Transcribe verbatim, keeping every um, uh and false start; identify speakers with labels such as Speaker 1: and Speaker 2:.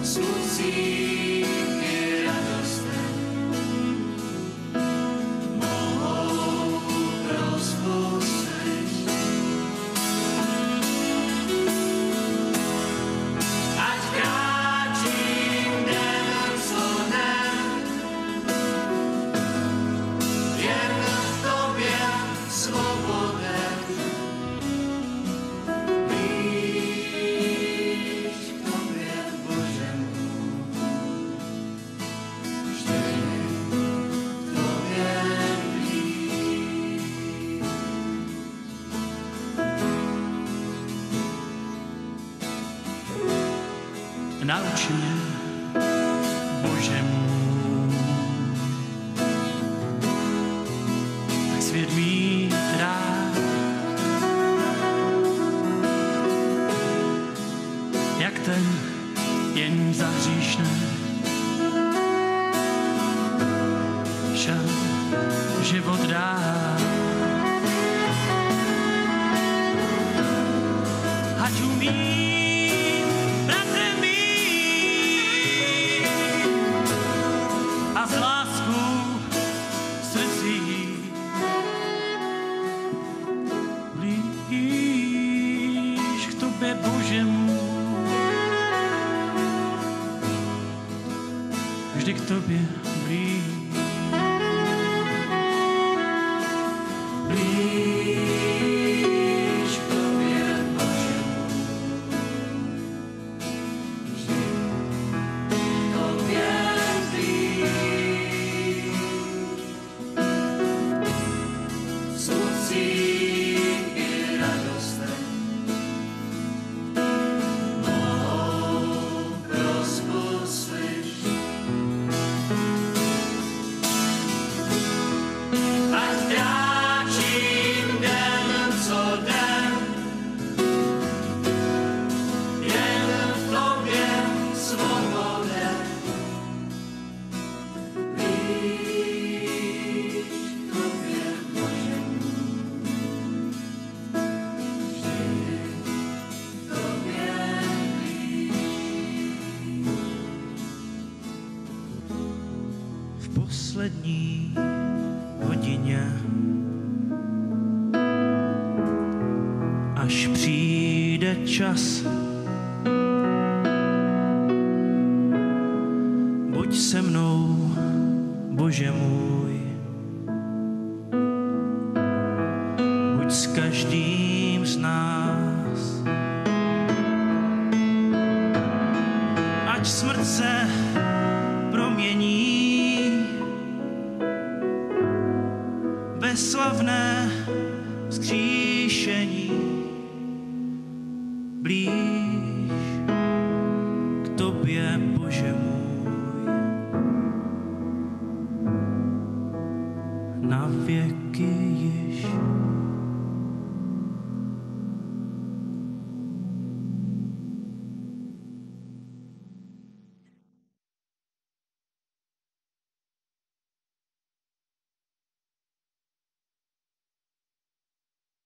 Speaker 1: Nauč mě, Bože můj, tak svět mít rád, jak ten jen za hříšné šel život dát. Ať umí Bože můj, vždy k tobě blíž, blíž k tobě, Bože můj, vždy k tobě blíž. Smutcím i radostem v poslední hodině, až přijde čas, buď se mnou, Bože můj, buď s každým z nás, ať smrt se promění ve slavné vzkříšení blíž.